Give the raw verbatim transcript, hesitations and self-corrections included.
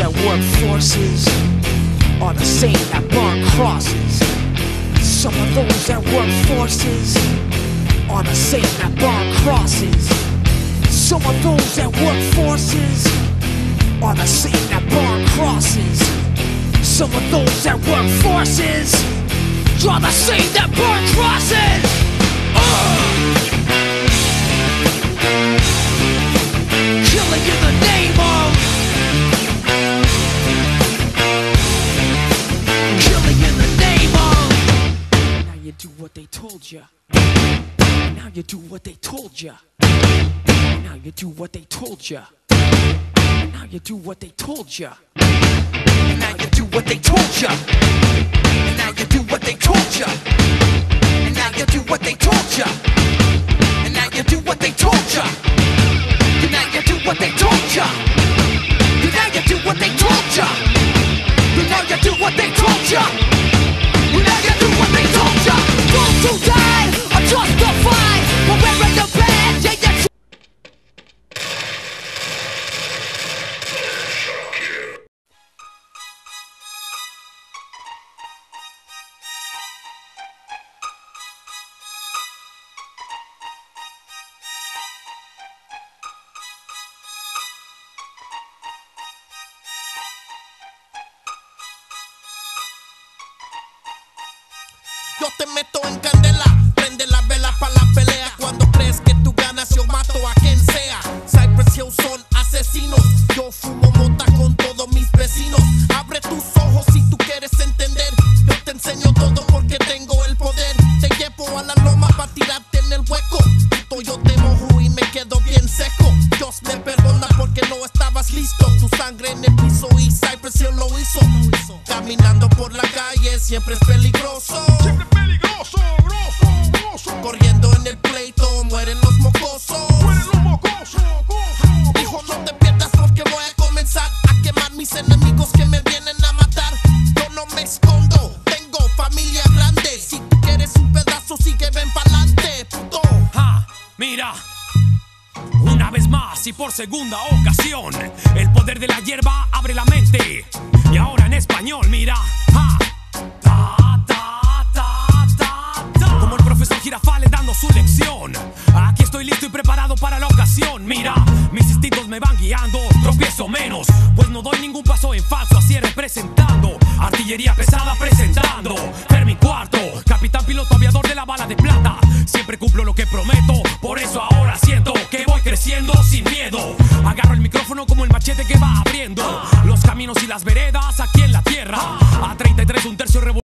that work forces are the same that burn crosses. Some of those that work forces are the same that burn crosses. Some of those that work forces are the same that burn crosses. Some of those that work forces are the same that burn crosses. Uh! Killing in the name of Killing in the name of. Now you do what they told you. Now you do what they told you. Now you do what they told you. Now you do what they told you. Now you do what they told you. Now you do what they told you. And now you do what they told you. And now you do what they told you. And now you do what they told you. And now you do what they told you. And now you do what they told you. And now you do what they told you. Those who died are justified for wearing the badge. Yeah, yeah. Yo te meto en candela, prende la vela pa' la pelea. Cuando crees que tú ganas, yo mato a quien sea. Cypress Hill son asesinos. Yo fumo mota con todos mis vecinos. Abre tus ojos si tú quieres entender. Yo te enseño todo porque tengo el poder. Te llevo a la loma pa' tirarte en el hueco. Puto, yo te mojo y me quedo bien seco. Dios me perdona porque no estabas listo. Tu sangre en el piso y Cypress Hill lo hizo. Caminando por la calle siempre es peligroso. Corriendo en el pleito, mueren los mocosos. Mueren los mocosos, mocosos. Hijo, no te pierdas porque voy a comenzar a quemar mis enemigos que me vienen a matar. Yo no me escondo, tengo familia grande. Si tú quieres un pedazo, sigue, ven pa'lante, puto. Ja, mira, una vez más y por segunda ocasión, el poder de la hierba abre la mente. Y ahora en español, mira, ja. Girafales dando su lección. Aquí estoy listo y preparado para la ocasión. Mira, mis instintos me van guiando. Tropiezo menos, pues no doy ningún paso en falso. Así representando, artillería pesada presentando. Fermi cuarto, capitán piloto aviador de la bala de plata. Siempre cumplo lo que prometo, por eso ahora siento que voy creciendo sin miedo. Agarro el micrófono como el machete que va abriendo los caminos y las veredas aquí en la tierra. A treinta y tres un tercio revolucionario.